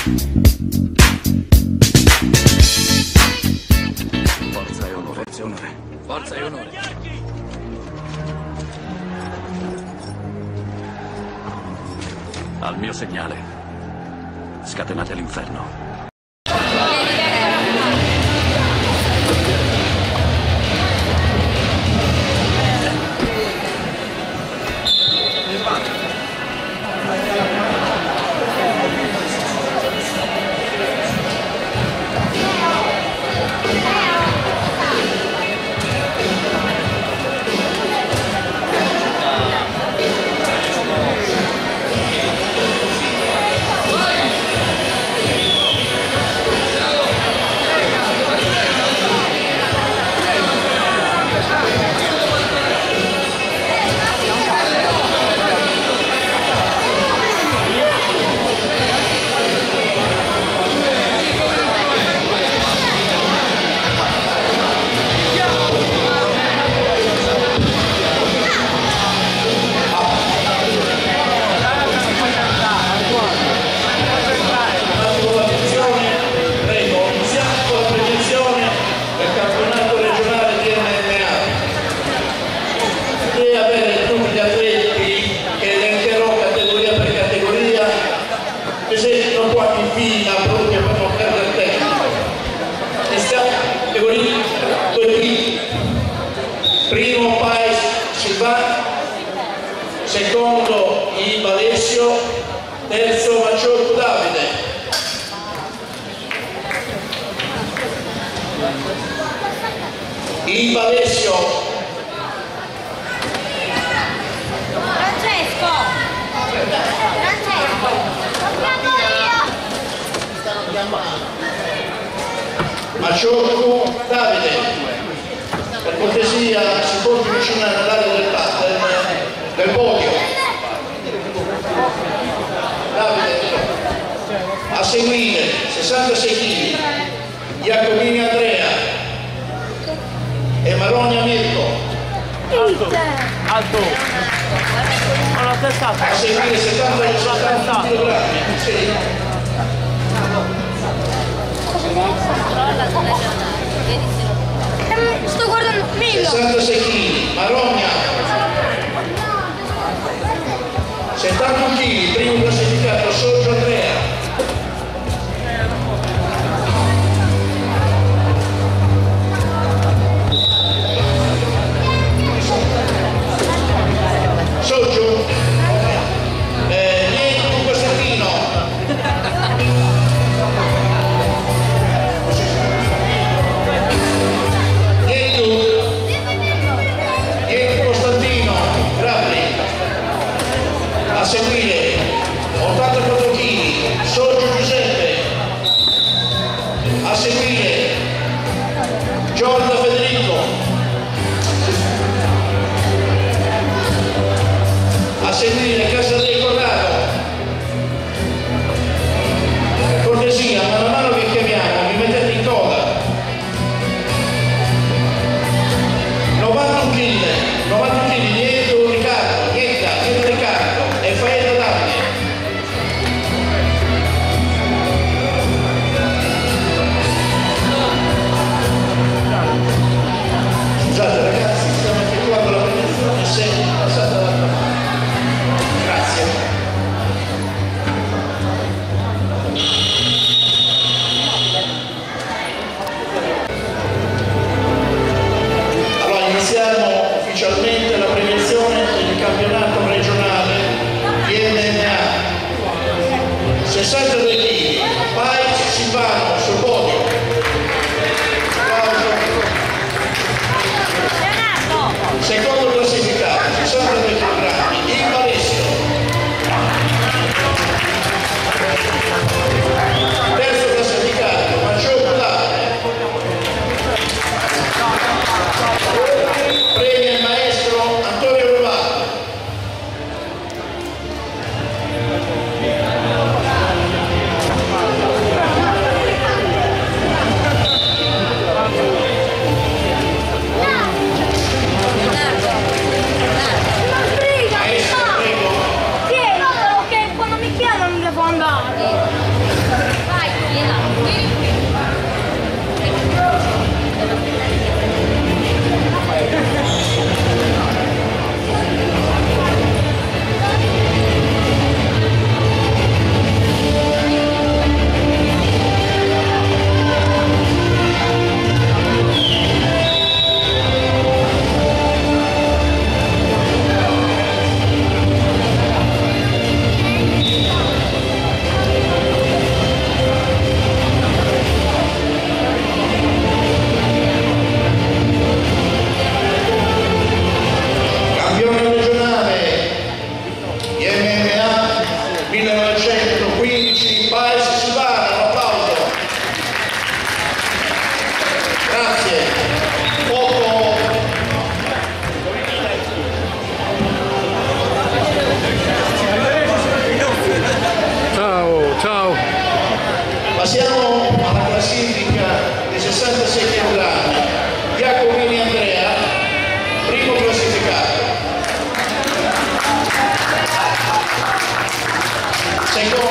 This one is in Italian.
Forza e onore. Forza e onore. Forza e onore. Al mio segnale, scatenate l'inferno. Primo Paes Silvan, secondo Iba Alessio, terzo Macciocco Davide. Iba Alessio. Francesco! Macciocco Davide. Per cortesia si porti vicino all'area del podio. Davide. A seguire 66 kg Iacomini Andrea e Maroni Mirko. Alto. Alla testata. A seguire 70 kg. Sto guardando Milo. 66 kg Marogna. 71 kg primo classificato Sorgio Andrea. Soggio Niente Costantino. Niente Costantino Gravli. A seguire 84 kg Soggio Giuseppe. A seguire Giorda Federico. A seguire Casadei Corrado. Per cortesia, mano a mano che chiamiamo, mi mettete in coda. 91 kg dietro Riccardo, dietro Riccardo e Faeda Davide. Scusate ragazzi, stiamo effettuando la premiazione se passate dall'altra parte. Grazie. Allora iniziamo ufficialmente la premiazione del campionato regionale di MMA. 62 kg, Paes Silvano sul podio. Applauso. Secondo classificato, 62 kg, Iba Alessio. Terzo classificato, Macciocco Davide. Premia il maestro Antonio Rovato. Ciao. Passiamo alla classifica dei 66 kg. Giacomini Andrea, primo classificato. Secondo